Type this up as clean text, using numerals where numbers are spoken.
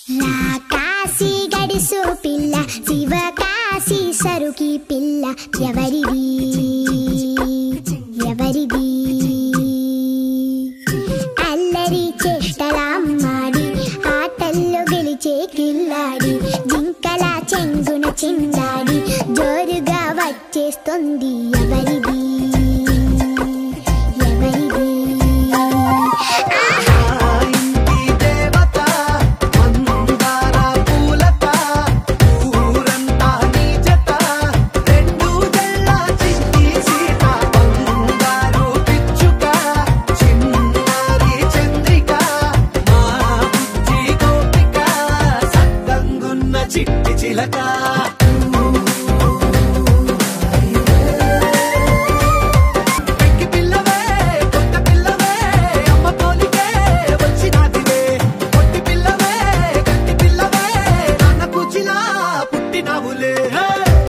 రాకాసి గడిసు పిల్ల శివకాశి సరుకి పిల్ల ఎవరిది ఎవరిది అల్లరి చేష్టలామ్మాడి ఆటల్లో గెలిచే కిల్లాడి జింకల చెంగున చిందాడి జోరుగా వచ్చేస్తుంది ఎవరిది చిట్టి చిలక పెక్కి పిల్లవే కొత్త పిల్లవే అమ్మ పోలికే వచ్చినాదివే పొట్టి పిల్లవే గట్టి పిల్లవే నాన్న కూచిలా పుట్టినావులే